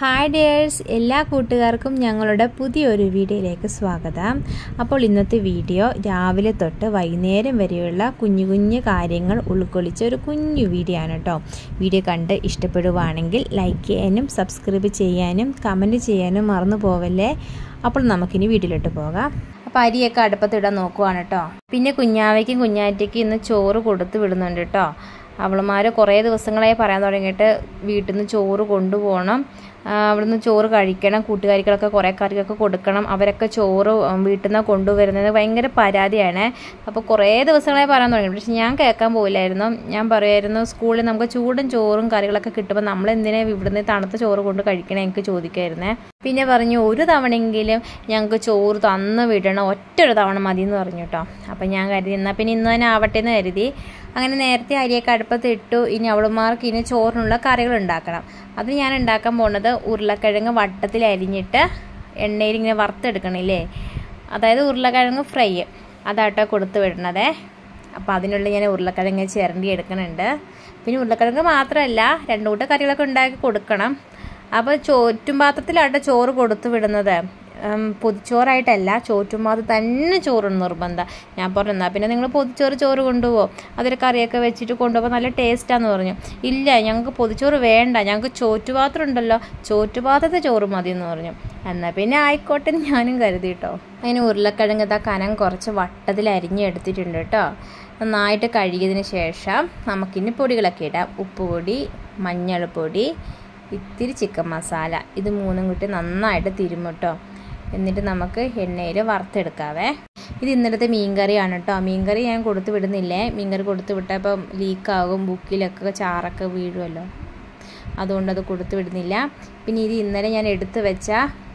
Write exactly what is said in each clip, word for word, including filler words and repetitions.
Hi dears, എല്ലാ കൂട്ടുകാർക്കും ഞങ്ങളുടെ പുതിയൊരു വീഡിയോയിലേക്ക് സ്വാഗതം. അപ്പോൾ ഇന്നത്തെ വീഡിയോ രാവിലെ തൊട്ട് വൈകുന്നേരം വരെയുള്ള കുഞ്ഞു കുഞ്ഞു കാര്യങ്ങൾ ഉൾക്കൊള്ളിച്ച ഒരു കുഞ്ഞു വീഡിയോ ആണ് കേട്ടോ. വീഡിയോ കണ്ട് ഇഷ്ടപ്പെടുവാണെങ്കിൽ ലൈക്ക് ചെയ്യാനും സബ്സ്ക്രൈബ് ചെയ്യാനും കമൻറ്റ് ചെയ്യാനും മറന്നു പോവല്ലേ. അപ്പോൾ നമുക്കിനി വീഡിയോയിലോട്ട് പോകാം. അപ്പോൾ അരിയൊക്കെ അടുപ്പത്തിടാൻ നോക്കുവാണ് കേട്ടോ. പിന്നെ കുഞ്ഞാവയ്ക്കും കുഞ്ഞാറ്റയ്ക്കും ഇന്ന് ചോറ് കൊടുത്ത് വിടുന്നുണ്ട് കേട്ടോ. അവളുമാർ കുറേ ദിവസങ്ങളായി പറയാൻ തുടങ്ങിയിട്ട് വീട്ടിൽ നിന്ന് ചോറ് കൊണ്ടുപോകണം, അവിടുന്ന് ചോറ് കഴിക്കണം, കൂട്ടുകാരികളൊക്കെ കുറേ കറികളൊക്കെ കൊടുക്കണം, അവരൊക്കെ ചോറ് വീട്ടിൽ നിന്ന് കൊണ്ടുവരുന്നത് ഭയങ്കര പരാതിയാണ്. അപ്പോൾ കുറേ ദിവസങ്ങളായി പറയാൻ തുടങ്ങി. പക്ഷെ ഞാൻ കേൾക്കാൻ പോയില്ലായിരുന്നു. ഞാൻ പറയുമായിരുന്നു സ്കൂളിൽ നമുക്ക് ചൂടും ചോറും കറികളൊക്കെ കിട്ടുമ്പോൾ നമ്മൾ എന്തിനാ ഇവിടുന്ന് തണുത്ത ചോറ് കൊണ്ട് കഴിക്കണേ എനിക്ക് ചോദിക്കായിരുന്നേ. പിന്നെ പറഞ്ഞു ഒരു തവണയെങ്കിലും ഞങ്ങൾക്ക് ചോറ് തന്ന് വിടണം, ഒറ്റ ഒരു തവണ മതി എന്ന് പറഞ്ഞു കേട്ടോ. അപ്പം ഞാൻ കരുതി എന്നാൽ പിന്നെ ഇന്ന് തന്നെ ആവട്ടെ എന്ന് കരുതി. അങ്ങനെ നേരത്തെ അരിയൊക്കെ അടുപ്പത്ത് ഇട്ടു. ഇനി അവളുമാർക്ക് ഇനി ചോറിനുള്ള കറികൾ ഉണ്ടാക്കണം. അത് ഞാൻ ഉണ്ടാക്കാൻ പോകുന്നത് ഉരുളക്കിഴങ്ങ് വട്ടത്തിൽ അരിഞ്ഞിട്ട് എണ്ണയിൽ ഇങ്ങനെ വറുത്തെടുക്കണില്ലേ, അതായത് ഉരുളക്കിഴങ്ങ് ഫ്രൈ അതാട്ടോ കൊടുത്ത് വിടണതേ. അപ്പോൾ അതിനുള്ള ഞാൻ ഉരുളക്കിഴങ്ങ് ചിരണ്ടി എടുക്കണുണ്ട്. പിന്നെ ഉരുളക്കിഴങ്ങ് മാത്രമല്ല രണ്ട് കൂട്ട കറികളൊക്കെ ഉണ്ടാക്കി കൊടുക്കണം. അപ്പോൾ ചോറ്റും പാത്രത്തിലാട്ടോ ചോറ് കൊടുത്തു വിടുന്നത്, പൊതിച്ചോറായിട്ടല്ല. ചോറ്റുംപാത്രം തന്നെ ചോറ് നിർബന്ധം. ഞാൻ പറഞ്ഞു എന്നാൽ പിന്നെ നിങ്ങൾ പൊതിച്ചോറ് ചോറ് കൊണ്ടുപോകും, അതൊരു കറിയൊക്കെ വെച്ചിട്ട് കൊണ്ടുപോകുമ്പോൾ നല്ല ടേസ്റ്റാന്ന് പറഞ്ഞു. ഇല്ല, ഞങ്ങൾക്ക് പൊതിച്ചോറ് വേണ്ട, ഞങ്ങൾക്ക് ചോറ്റുപാത്രം ഉണ്ടല്ലോ, ചോറ്റുപാത്രത്തെ ചോറ് മതി എന്ന് പറഞ്ഞു. എന്നാൽ പിന്നെ ആയിക്കോട്ടെ ഞാനും കരുതി കേട്ടോ. അതിന് ഉരുളക്കിഴങ്ങ് ഇതാ കനം കുറച്ച് വട്ടത്തിൽ അരിഞ്ഞെടുത്തിട്ടുണ്ട് കേട്ടോ. നന്നായിട്ട് കഴുകിയതിന് ശേഷം നമുക്കിനി പൊടികളൊക്കെ ഇടാം. ഉപ്പുപൊടി, മഞ്ഞൾപ്പൊടി, ഇത്തിരി ചിക്കൻ മസാല, ഇത് മൂന്നും കൂട്ടി നന്നായിട്ട് തിരുമുട്ടോ. എന്നിട്ട് നമുക്ക് എണ്ണയിൽ വറുത്തെടുക്കാവേ. ഇത് ഇന്നലത്തെ മീൻകറിയാണ് കേട്ടോ. മീൻകറി ഞാൻ കൊടുത്തു വിടുന്നില്ലേ, മീൻകറി കൊടുത്തു വിട്ടാൽ ഇപ്പം ലീക്കാകും, ബുക്കിലൊക്കെ ചാറൊക്കെ വീഴുമല്ലോ, അതുകൊണ്ടത് കൊടുത്തു വിടുന്നില്ല. പിന്നെ ഇത് ഇന്നലെ ഞാൻ എടുത്തു വെച്ച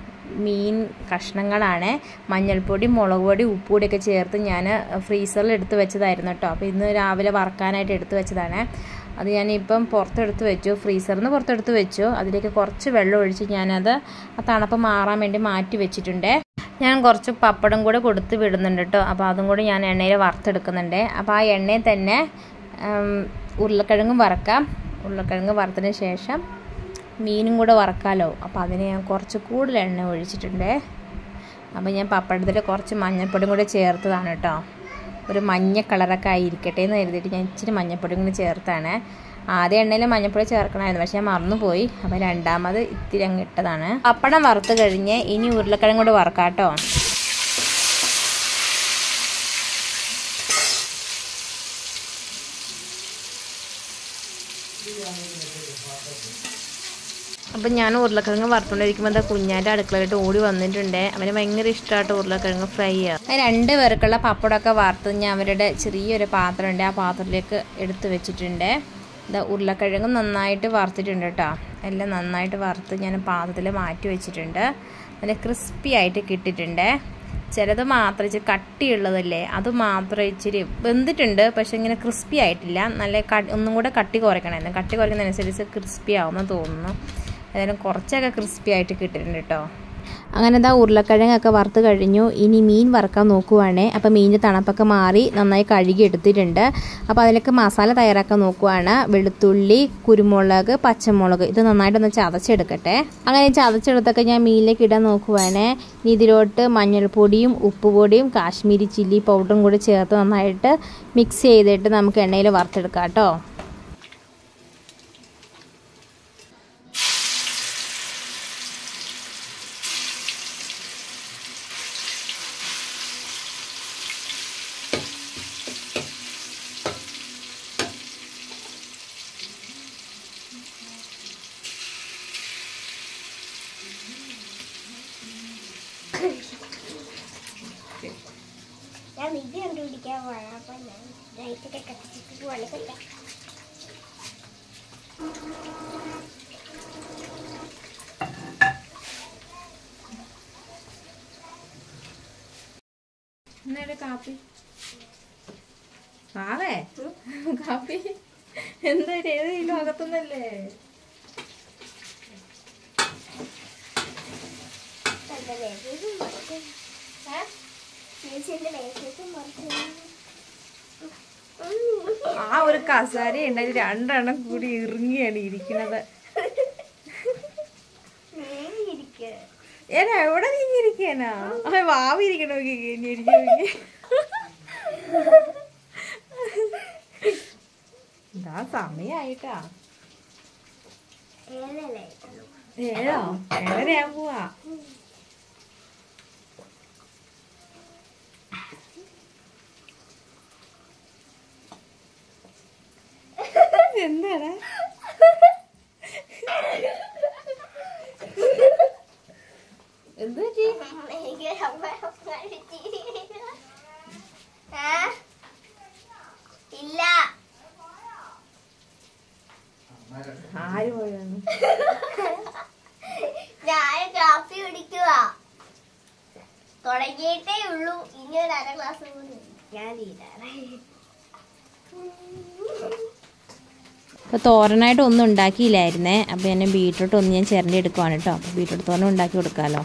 മീൻ കഷ്ണങ്ങളാണ്. മഞ്ഞൾപ്പൊടി, മുളക് പൊടി, ഉപ്പുപൊടിയൊക്കെ ചേർത്ത് ഞാൻ ഫ്രീസറിൽ എടുത്ത് വെച്ചതായിരുന്നു കേട്ടോ. അപ്പോൾ ഇന്ന് രാവിലെ വറക്കാനായിട്ട് എടുത്ത് വെച്ചതാണ്. അത് ഞാനിപ്പം പുറത്തെടുത്ത് വെച്ചു, ഫ്രീസറിൽ നിന്ന് പുറത്തെടുത്ത് വെച്ചു. അതിലേക്ക് കുറച്ച് വെള്ളം ഒഴിച്ച് ഞാനത് ആ തണുപ്പ് മാറാൻ വേണ്ടി മാറ്റി വെച്ചിട്ടുണ്ട്. ഞാൻ കുറച്ച് പപ്പടം കൂടെ കൊടുത്ത് വിടുന്നുണ്ട് കേട്ടോ. അപ്പോൾ അതും കൂടി ഞാൻ എണ്ണയിൽ വറുത്തെടുക്കുന്നുണ്ട്. അപ്പോൾ ആ എണ്ണയിൽ തന്നെ ഉരുളക്കിഴങ്ങും വറക്കാം. ഉരുളക്കിഴങ്ങ് വറുത്തതിന് ശേഷം മീനും കൂടെ വറക്കാമല്ലോ. അപ്പോൾ അതിന് ഞാൻ കുറച്ച് കൂടുതൽ എണ്ണ ഒഴിച്ചിട്ടുണ്ട്. അപ്പോൾ ഞാൻ പപ്പടത്തിൽ കുറച്ച് മഞ്ഞൾപ്പൊടിയും കൂടെ ചേർത്തതാണ് കേട്ടോ. ഒരു മഞ്ഞ കളറൊക്കെ ആയിരിക്കട്ടെ എന്ന് കരുതിയിട്ട് ഞാൻ ഇച്ചിരി മഞ്ഞൾപ്പൊടിയും കൂടി ചേർത്താണ്. ആദ്യം എണ്ണയിൽ മഞ്ഞൾപ്പൊടി ചേർക്കണമായിരുന്നു, പക്ഷേ ഞാൻ മറന്നുപോയി. അപ്പോൾ രണ്ടാമത് ഇത്തിരി അങ്ങ് ഇട്ടതാണ്. പപ്പടം വറുത്ത് കഴിഞ്ഞ് ഇനി ഉരുളക്കിഴങ്ങ് കൂടെ വറക്കാം കേട്ടോ. അപ്പം ഞാൻ ഉരുളക്കിഴങ്ങ് വറുത്തുകൊണ്ടിരിക്കുമ്പോൾ എന്താ കുഞ്ഞാൻ്റെ അടുക്കളയിട്ട് ഓടി വന്നിട്ടുണ്ട്. അവന് ഭയങ്കര ഇഷ്ടമായിട്ട് ഉരുളക്കിഴങ്ങ് ഫ്രൈ ചെയ്യുക. രണ്ട് പേർക്കുള്ള പപ്പടമൊക്കെ വറുത്ത് ഞാൻ അവരുടെ ചെറിയൊരു പാത്രമുണ്ട്, ആ പാത്രത്തിലേക്ക് എടുത്ത് വെച്ചിട്ടുണ്ട്. ഇതാ ഉരുളക്കിഴങ്ങ് നന്നായിട്ട് വറുത്തിട്ടുണ്ട് കേട്ടോ. എല്ലാം നന്നായിട്ട് വറുത്ത് ഞാൻ പാത്രത്തിൽ മാറ്റി വെച്ചിട്ടുണ്ട്. നല്ല ക്രിസ്പി ആയിട്ട് കിട്ടിയിട്ടുണ്ട്. ചിലത് മാത്രം ഇച്ചിരി കട്ടിയുള്ളതല്ലേ, അത് മാത്രം ഇച്ചിരി വെന്തിട്ടുണ്ട്, പക്ഷെ ഇങ്ങനെ ക്രിസ്പി ആയിട്ടില്ല. നല്ല ഒന്നും കൂടെ കട്ടി കുറയ്ക്കണമായിരുന്നു. കട്ടി കുറയ്ക്കുന്നതനുസരിച്ച് ക്രിസ്പി ആവുമെന്ന് തോന്നുന്നു. ഏതായാലും കുറച്ചൊക്കെ ക്രിസ്പി ആയിട്ട് കിട്ടിയിട്ടുണ്ട് കേട്ടോ. അങ്ങനെ എന്താ ഉരുളക്കിഴങ്ങൊക്കെ വറുത്ത് കഴിഞ്ഞു. ഇനി മീൻ വറുക്കാൻ നോക്കുവാണേ. അപ്പോൾ മീനിൻ്റെ തണുപ്പൊക്കെ മാറി നന്നായി കഴുകി എടുത്തിട്ടുണ്ട്. അപ്പോൾ അതിലേക്ക് മസാല തയ്യാറാക്കാൻ നോക്കുവാണ്. വെളുത്തുള്ളി, കുരുമുളക്, പച്ചമുളക്, ഇത് നന്നായിട്ടൊന്ന് ചതച്ചെടുക്കട്ടെ. അങ്ങനെ ചതച്ചെടുത്തൊക്കെ ഞാൻ മീനിലേക്ക് ഇടാൻ നോക്കുവാണേ. ഇനി ഇതിലോട്ട് മഞ്ഞൾപ്പൊടിയും ഉപ്പുപൊടിയും കാശ്മീരി ചില്ലി പൗഡറും കൂടി ചേർത്ത് നന്നായിട്ട് മിക്സ് ചെയ്തിട്ട് നമുക്ക് എണ്ണയിൽ വറുത്തെടുക്കാം കേട്ടോ. ഞാൻ ഇത് കണ്ടുപിടിക്കാൻ പോകാം. അപ്പം ഞാൻ ലൈറ്റൊക്കെ കത്തിച്ചിട്ട് വളിക്കില്ല. എന്നാ കാപ്പി ആവേ കാപ്പി എന്താ ഏത് ഈ ലോകത്തൊന്നല്ലേ? ആ ഒരു കസാര ഉണ്ടായി രണ്ടെണ്ണം കൂടി ഇറങ്ങിയാണ് ഇരിക്കുന്നത്. ഏതാ എവിടെ നീങ്ങിയിരിക്കാനാ വാവിരിക്കണോ എന്താ സമയായിട്ടാ ഏഴോ ഏഴരയാൻ പോവാ. എന്താണ് എന്ത് ഇല്ല ആര് പോയാണ് ഞാൻ കാപ്പി കുടിക്കുക തുടങ്ങിയിട്ടേ ഉള്ളൂ. ഇനി ഒരു അര ഗ്ലാസ് കൂടി ഞാൻ തീരാറേ. അപ്പോൾ തോരനായിട്ട് ഒന്നും ഉണ്ടാക്കിയില്ലായിരുന്നേ. അപ്പോൾ ഞാൻ ബീട്രൂട്ട് ഒന്ന് ഞാൻ ചിരണ്ടി എടുക്കുവാണ് കേട്ടോ. അപ്പോൾ ബീട്രൂട്ട് തോരൻ ഉണ്ടാക്കി കൊടുക്കാമല്ലോ.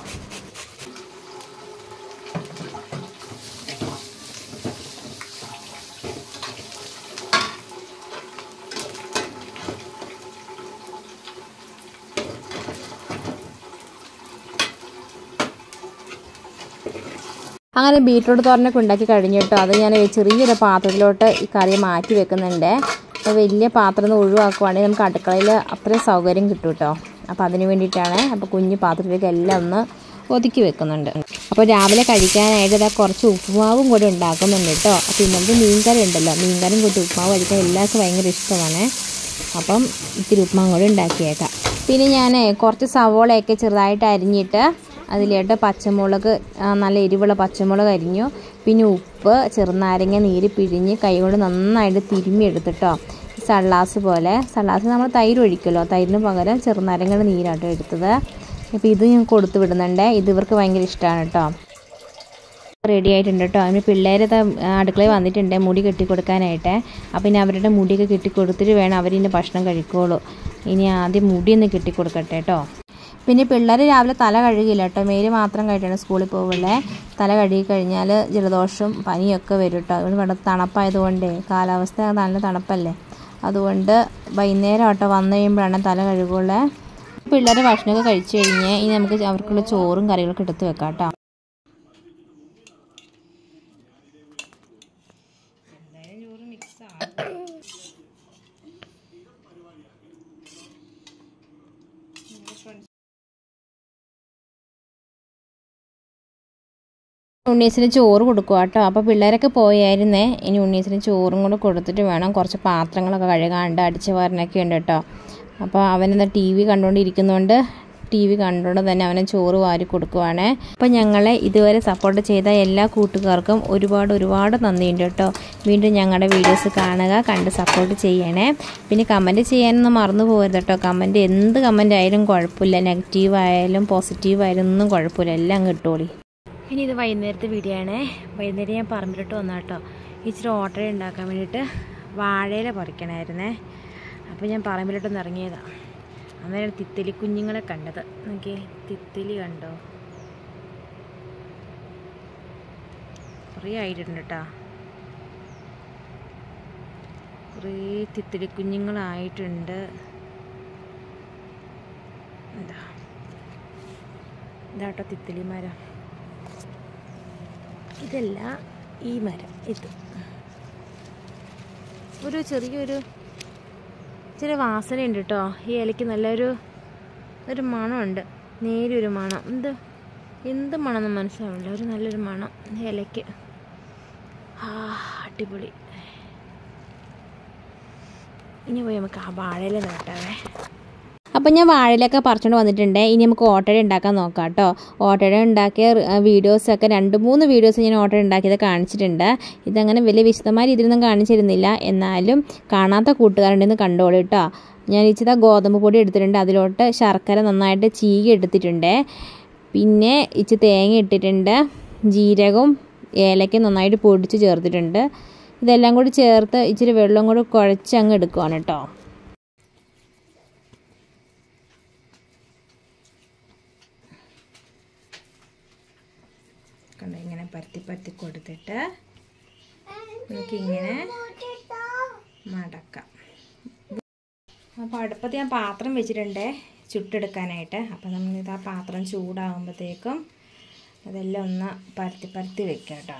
അങ്ങനെ ബീട്രൂട്ട് തോരനൊക്കെ ഉണ്ടാക്കി കഴിഞ്ഞിട്ടോ അത് ഞാൻ ചെറിയൊരു പാത്രത്തിലോട്ട് ഈ കറി മാറ്റി വെക്കുന്നുണ്ട്. അപ്പോൾ വലിയ പാത്രം ഒന്ന് ഒഴിവാക്കുവാണെങ്കിൽ നമുക്ക് അടുക്കളയിൽ അത്രയും സൗകര്യം കിട്ടും കേട്ടോ. അപ്പോൾ അതിന് വേണ്ടിയിട്ടാണ്. അപ്പോൾ കുഞ്ഞു പാത്രത്തിലേക്ക് എല്ലാം ഒന്ന് ഒതുക്കി വെക്കുന്നുണ്ട്. അപ്പോൾ രാവിലെ കഴിക്കാനായിട്ട് ഇതാ കുറച്ച് ഉപ്പുമാവും കൂടി ഉണ്ടാക്കുന്നുണ്ട് കേട്ടോ. അപ്പോൾ ഇന്നത്തെ മീൻകറി ഉണ്ടല്ലോ, മീൻകറിയും കൂട്ടി ഉപ്പുമാവ് കഴിക്കാൻ എല്ലാവർക്കും ഭയങ്കര ഇഷ്ടമാണ്. അപ്പം ഇത്തിരി ഉപ്പുമാവും കൂടി ഉണ്ടാക്കിയേക്കാം. പിന്നെ ഞാൻ കുറച്ച് സവോളയൊക്കെ ചെറുതായിട്ട് അരിഞ്ഞിട്ട് അതിലോട്ട് പച്ചമുളക്, നല്ല എരിവുള്ള പച്ചമുളക് അരിഞ്ഞു, പിന്നെ ഉപ്പ്, ചെറുനാരങ്ങ നീര് പിഴിഞ്ഞ് കൈ കൊണ്ട് നന്നായിട്ട് തിരുമ്മി എടുത്തിട്ടോ. സള്ളാസ് പോലെ, സള്ളാസ് നമ്മൾ തൈര് ഒഴിക്കുമല്ലോ, തൈരിന് പകരം ചെറുനാരങ്ങയുടെ നീരാട്ടോ എടുത്തത്. അപ്പോൾ ഇത് ഞാൻ കൊടുത്തു വിടുന്നുണ്ട്. ഇത് ഇവർക്ക് ഭയങ്കര ഇഷ്ടമാണ് കേട്ടോ. റെഡി ആയിട്ടുണ്ട് കേട്ടോ. അതിന് പിള്ളേർ അടുക്കളയിൽ വന്നിട്ടുണ്ട് മുടി കെട്ടിക്കൊടുക്കാനായിട്ട്. അപ്പം ഇനി അവരുടെ മുടിയൊക്കെ കെട്ടിക്കൊടുത്തിട്ട് വേണം അവരിന്ന് ഭക്ഷണം കഴിക്കുള്ളൂ. ഇനി ആദ്യം മുടിയൊന്ന് കെട്ടിക്കൊടുക്കട്ടെ കേട്ടോ. പിന്നെ പിള്ളേർ രാവിലെ തല കഴുകില്ല കേട്ടോ, മേല് മാത്രം കഴിട്ടാണ് സ്കൂളിൽ പോകുള്ളേ. തല കഴുകി കഴിഞ്ഞാൽ ജലദോഷവും പനിയൊക്കെ വരും കേട്ടോ. അതുകൊണ്ട് ഇവിടെ തണുപ്പായതുകൊണ്ടേ, കാലാവസ്ഥ നല്ല തണുപ്പല്ലേ, അതുകൊണ്ട് വൈകുന്നേരം കേട്ടോ വന്നു കഴിയുമ്പോഴാണ് തല കഴുകുള്ളേ. പിള്ളേർ ഭക്ഷണമൊക്കെ കഴിച്ചു കഴിഞ്ഞ് ഇനി നമുക്ക് അവർക്കുള്ള ചോറും കറികളൊക്കെ എടുത്ത് വെക്കാം കേട്ടോ. ഉണ്ണീസിന് ചോറ് കൊടുക്കുക കേട്ടോ. അപ്പോൾ പിള്ളേരൊക്കെ പോയായിരുന്നേ. ഇനി ഉണ്ണീസിന് ചോറും കൂടെ കൊടുത്തിട്ട് വേണം. കുറച്ച് പാത്രങ്ങളൊക്കെ കഴുകാണ്ട് അടിച്ച് വാരാനൊക്കെ ഉണ്ട് കേട്ടോ. അപ്പോൾ അവനെന്താ ടി വി കണ്ടുകൊണ്ടിരിക്കുന്നതുകൊണ്ട് ടി വി കണ്ടുകൊണ്ട് തന്നെ അവനെ ചോറ് വാരി കൊടുക്കുവാണ്. അപ്പോൾ ഞങ്ങളെ ഇതുവരെ സപ്പോർട്ട് ചെയ്ത എല്ലാ കൂട്ടുകാർക്കും ഒരുപാട് ഒരുപാട് നന്ദിയുണ്ട് കേട്ടോ. വീണ്ടും ഞങ്ങളുടെ വീഡിയോസ് കാണുക, കണ്ട് സപ്പോർട്ട് ചെയ്യണേ. പിന്നെ കമൻറ്റ് ചെയ്യാനൊന്നും മറന്നു പോകരുത് കേട്ടോ. കമൻറ്റ് എന്ത് കമൻറ്റ് ആയാലും കുഴപ്പമില്ല, നെഗറ്റീവ് ആയാലും പോസിറ്റീവ് ആയാലും ഒന്നും കുഴപ്പമില്ല, എല്ലാം കിട്ടുള്ളൂ. ഇനി ഇത് വൈകുന്നേരത്തെ വീഡിയോ ആണേ. വൈകുന്നേരം ഞാൻ പറമ്പിലിട്ട് വന്നാ കേട്ടോ. ഇച്ചിരി ഓട്ട ഉണ്ടാക്കാൻ വേണ്ടിയിട്ട് വാഴയില പറിക്കണമായിരുന്നേ. അപ്പോൾ ഞാൻ പറമ്പിലിട്ടൊന്ന് ഇറങ്ങിയതാണ്. അന്നേരം തിത്തലി കുഞ്ഞുങ്ങളെ കണ്ടത്. നോക്കിയേ, തിത്തലി കണ്ടോ, കുറേ ആയിട്ടുണ്ട് കേട്ടോ. കുറേ തിത്തലി കുഞ്ഞുങ്ങളായിട്ടുണ്ട്. എന്താ ഇതാട്ടോ തിത്തലി മരം. ഇതല്ല ഈ മരം, ഇത് ഒരു ചെറിയൊരു ചെറിയ വാസനയുണ്ട് കേട്ടോ. ഈ ഇലയ്ക്ക് നല്ലൊരു ഒരു മണമുണ്ട്, നേരിയൊരു മണം. എന്ത് എന്ത് മണമെന്ന് മനസ്സിലാവില്ല, ഒരു നല്ലൊരു മണം ഇലയ്ക്ക്. ആ അടിപൊളി. ഇനി പോയി നമുക്ക് ആ വാഴയില നട്ടാവേ. അപ്പം ഞാൻ വാഴയിലൊക്കെ പറിച്ചുകൊണ്ട് വന്നിട്ടുണ്ട്. ഇനി നമുക്ക് ഓട്ടട ഉണ്ടാക്കാൻ നോക്കാം കേട്ടോ. ഓട്ടട ഉണ്ടാക്കിയ വീഡിയോസൊക്കെ രണ്ട് മൂന്ന് വീഡിയോസ് ഞാൻ ഓട്ടട ഉണ്ടാക്കിയത് കാണിച്ചിട്ടുണ്ട്. ഇതങ്ങനെ വലിയ വിശദമായ രീതിയിലൊന്നും കാണിച്ചിരുന്നില്ല, എന്നാലും കാണാത്ത കൂട്ടുകാരുണ്ടെന്ന് കണ്ടോളൂ കേട്ടോ. ഞാൻ ഇച്ചിരി ഗോതമ്പ് പൊടി എടുത്തിട്ടുണ്ട്, അതിലോട്ട് ശർക്കര നന്നായിട്ട് ചീകി എടുത്തിട്ടുണ്ട്, പിന്നെ ഇച്ചിരി തേങ്ങ ഇട്ടിട്ടുണ്ട്, ജീരകവും ഏലക്കയും നന്നായിട്ട് പൊടിച്ച് ചേർത്തിട്ടുണ്ട്. ഇതെല്ലാം കൂടി ചേർത്ത് ഇച്ചിരി വെള്ളം കൂടി കുഴച്ച് അങ്ങ് എടുക്കുവാണ് കേട്ടോ. കണ്ടോ, ഇങ്ങനെ പരത്തി പരത്തി കൊടുത്തിട്ട് നമുക്കിങ്ങനെ മടക്കാം. അപ്പോൾ അടുപ്പത്ത് ഞാൻ പാത്രം വെച്ചിട്ടുണ്ട്, ചുട്ടെടുക്കാനായിട്ട്. അപ്പോൾ നമ്മളിതാ പാത്രം ചൂടാകുമ്പോഴത്തേക്കും അതെല്ലാം ഒന്ന് പരത്തി പരത്തി വെക്കാം കേട്ടോ.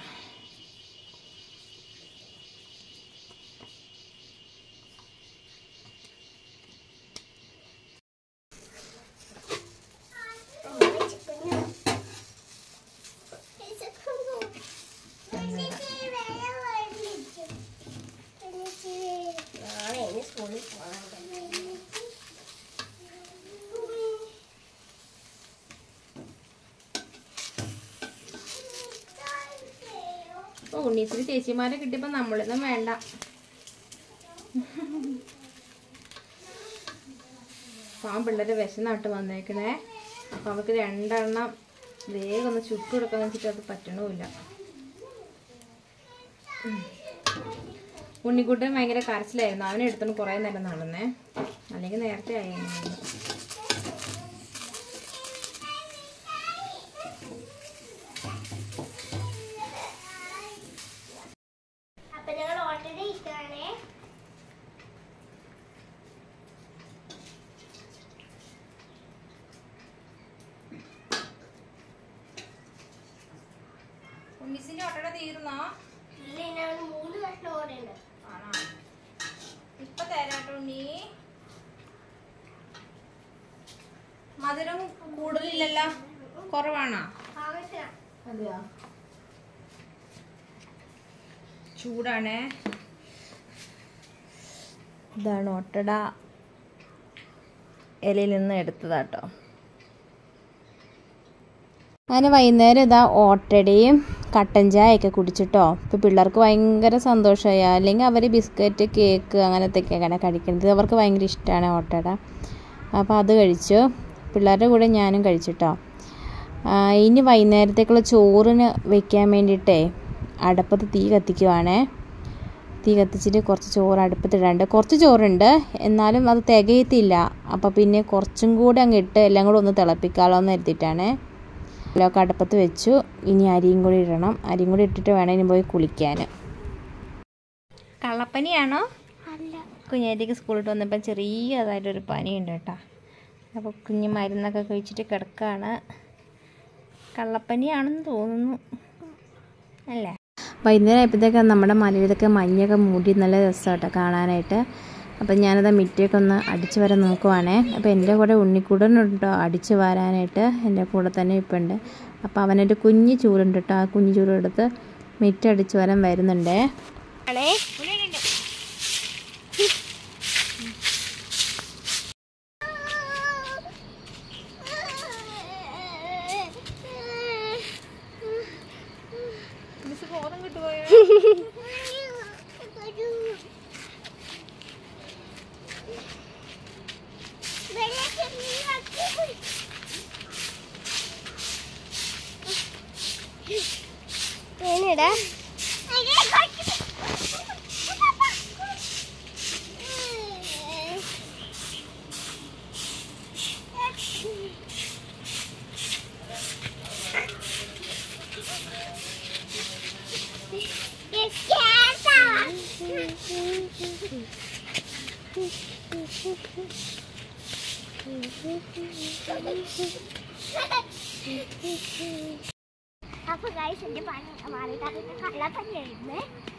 അപ്പോൾ ഉണ്ണീസിന് ചേച്ചിമാരെ കിട്ടിയപ്പോൾ നമ്മളൊന്നും വേണ്ട. പാവം പിള്ളേരെ വിശന്നാട്ട് വന്നേക്കണേ. അപ്പോൾ അവർക്ക് രണ്ടെണ്ണം വേഗം ഒന്ന് ചുട്ടു കൊടുക്കാന്ന് വെച്ചിട്ട് അത് പറ്റണമില്ല. ഉണ്ണിക്കുട്ടൻ ഭയങ്കര കരച്ചിലായിരുന്നു. അവനെ എടുത്തോണ്ട് കുറേ നേരം നടന്നേ, അല്ലെങ്കിൽ നേരത്തെ ആയിരുന്നു. ഉണ്ണീസിന്റെ ഓട്ടട തീർന്നോ? മൂന്ന് കഷ്ണം ഓടുണ്ട്. ആണോ? ഇപ്പൊ തരാട്ടോ ഉണ്ണി. മധുരം കൂടുതലില്ലല്ലോ, കുറവാണോ? അതെയോ? ചൂടാണേ. ഇതാണ് ഓട്ടട, ഇലയിൽ നിന്ന് എടുത്തതാട്ടോ. അങ്ങനെ വൈകുന്നേരം ഇതാ ഓട്ടടയും കട്ടൻ ചായയൊക്കെ കുടിച്ചിട്ടോ. ഇപ്പോൾ പിള്ളേർക്ക് ഭയങ്കര സന്തോഷമായി. അല്ലെങ്കിൽ അവർ ബിസ്ക്കറ്റ്, കേക്ക് അങ്ങനത്തെയൊക്കെയാണ് കഴിക്കുന്നത്. അവർക്ക് ഭയങ്കര ഇഷ്ടമാണ് ഓട്ടട. അപ്പോൾ അത് കഴിച്ചു. പിള്ളേരുടെ കൂടെ ഞാനും കഴിച്ചിട്ടോ. ഇനി വൈകുന്നേരത്തേക്കുള്ള ചോറിന് വെക്കാൻ വേണ്ടിയിട്ടേ അടുപ്പത്ത് തീ കത്തിക്കുവാണേ. തീ കത്തിച്ചിട്ട് കുറച്ച് ചോറ് അടുപ്പത്തിടാണ്ട്. കുറച്ച് ചോറുണ്ട്, എന്നാലും അത് തികയത്തില്ല. അപ്പോൾ പിന്നെ കുറച്ചും കൂടെ അങ്ങ് ഇട്ട് എല്ലാം കൂടെ ഒന്ന് തിളപ്പിക്കാമല്ലോ എന്ന് കരുതിയിട്ടാണ്. എല്ലാം അടുപ്പത്ത് വെച്ചു. ഇനി അരിയും കൂടി ഇടണം. അരിയും കൂടി ഇട്ടിട്ട് വേണം ഇനി പോയി കുളിക്കാൻ. കള്ളപ്പനിയാണോ? കുഞ്ഞേരിക്ക് സ്കൂളിൽ വന്നപ്പോൾ ചെറിയതായിട്ടൊരു പനിയുണ്ട് കേട്ടോ. അപ്പോൾ കുഞ്ഞ് മരുന്നൊക്കെ കഴിച്ചിട്ട് കിടക്കുകയാണ്. കള്ളപ്പനിയാണെന്ന് തോന്നുന്നു അല്ലേ? വൈകുന്നേരം ആയപ്പോഴത്തേക്ക് നമ്മുടെ മലയിലൊക്കെ മഞ്ഞൊക്കെ മൂടി നല്ല രസമാണ് കേട്ടോ കാണാനായിട്ട്. അപ്പം ഞാനത് മിറ്റയൊക്കെ ഒന്ന് അടിച്ചു വരാൻ നോക്കുവാണേ. അപ്പോൾ എൻ്റെ കൂടെ ഉണ്ണിക്കൂടനുണ്ട് കേട്ടോ അടിച്ചു വരാനായിട്ട്. എൻ്റെ കൂടെ തന്നെ ഇപ്പം ഉണ്ട്. അപ്പോൾ അവനൊരു കുഞ്ഞ് ചൂലുണ്ട് കേട്ടോ. ആ കുഞ്ഞു ചൂലെടുത്ത് മിറ്റ അടിച്ചു വരാൻ വരുന്നുണ്ടേ. ബോധം കിട്ടുപോയോ? ഏനിടാ അപ്പൊ ഗൈസ് എന്റെ പണി മാറിയിട്ട് കള്ളപ്പനിയായിരുന്നേ.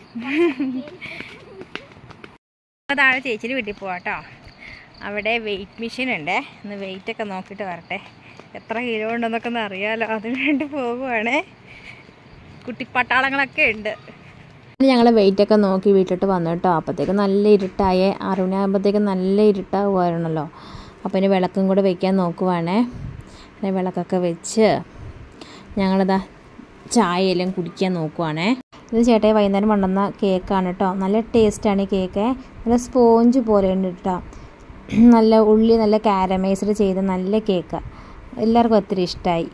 താഴെ ചേച്ചിയുടെ വീട്ടിൽ പോവാട്ടോ. അവിടെ വെയിറ്റ് മെഷീൻ ഉണ്ട്. ഒന്ന് വെയിറ്റൊക്കെ നോക്കിയിട്ട് വരട്ടെ, എത്ര കിലോ ഉണ്ടെന്നൊക്കെ ഒന്ന് അറിയാമല്ലോ. അതിന് വേണ്ടി പോകുവാണേ. കുട്ടിപ്പട്ടാളങ്ങളൊക്കെ ഉണ്ട്. ഞങ്ങൾ വെയിറ്റൊക്കെ നോക്കി വീട്ടിലോട്ട് വന്നു കേട്ടോ. അപ്പോഴത്തേക്ക് നല്ല ഇരുട്ടായേ. ആറ് മണിയാകുമ്പോഴത്തേക്ക് നല്ല ഇരുട്ടാകുമായിരുന്നല്ലോ. അപ്പോൾ ഇനി വിളക്കും കൂടെ വെക്കാൻ നോക്കുവാണേ. വിളക്കൊക്കെ വെച്ച് ഞങ്ങളിതാ ചായയെല്ലാം കുടിക്കാൻ നോക്കുവാണേ. ഇത് ചേട്ടായി വൈകുന്നേരം കൊണ്ടുവന്ന കേക്കാണ് കേട്ടോ. നല്ല ടേസ്റ്റാണ് ഈ കേക്ക്. നല്ല സ്പോഞ്ച് പോലെ ഉണ്ട് കേട്ടോ. നല്ല ഉള്ളി നല്ല കാരമൈസ്ഡ് ചെയ്ത നല്ല കേക്ക്. എല്ലാവർക്കും ഒത്തിരി ഇഷ്ടമായി.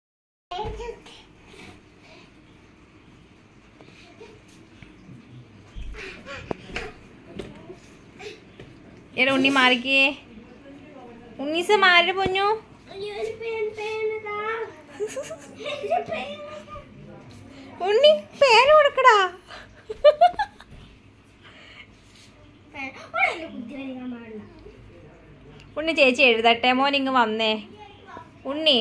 ഏറെ ഉണ്ണി മാറിക്കേ. ഉണ്ണീസ മാറി പൊന്നു. ഉണ്ണി പേര് കൊടുക്കടാ. ഉണ്ണി ചേച്ചി എഴുതട്ടെ. മോൻ ഇങ്ങ് വന്നേ ഉണ്ണി.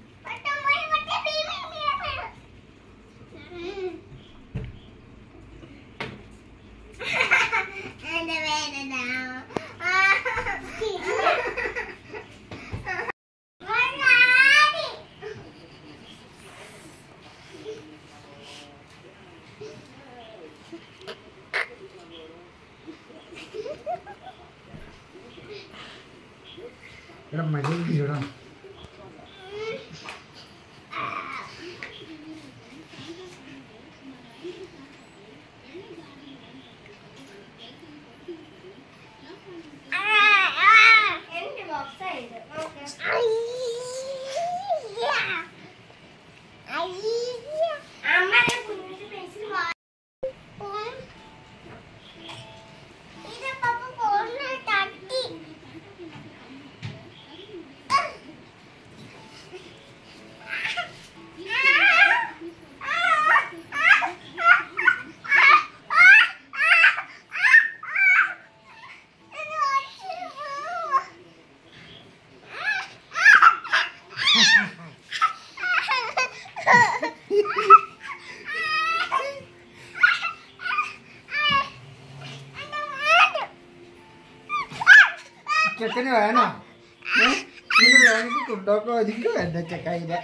ചെക്കന് വേണോ? ഇതിന് വേണമെങ്കിൽ കൊണ്ടോക്കോ. എനിക്ക് വേണ്ട ചെക്കയിലെ.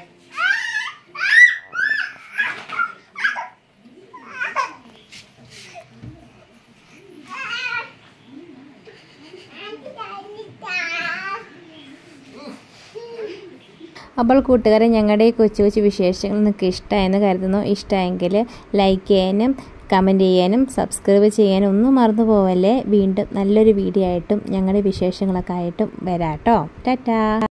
അപ്പോൾ കൂട്ടുകാരെ, ഞങ്ങളുടെ ഈ കൊച്ചു കൊച്ചു വിശേഷങ്ങൾ നിങ്ങൾക്ക് ഇഷ്ടമായെന്ന് കരുതുന്നു. ഇഷ്ടമായെങ്കിൽ ലൈക്ക് ചെയ്യാനും കമൻറ്റ് ചെയ്യാനും സബ്സ്ക്രൈബ് ചെയ്യാനും ഒന്നും മറന്നു പോവല്ലേ. വീണ്ടും നല്ലൊരു വീഡിയോ ആയിട്ടും ഞങ്ങളുടെ വിശേഷങ്ങളൊക്കെ ആയിട്ടും വരാം കേട്ടോ. ടാറ്റാ.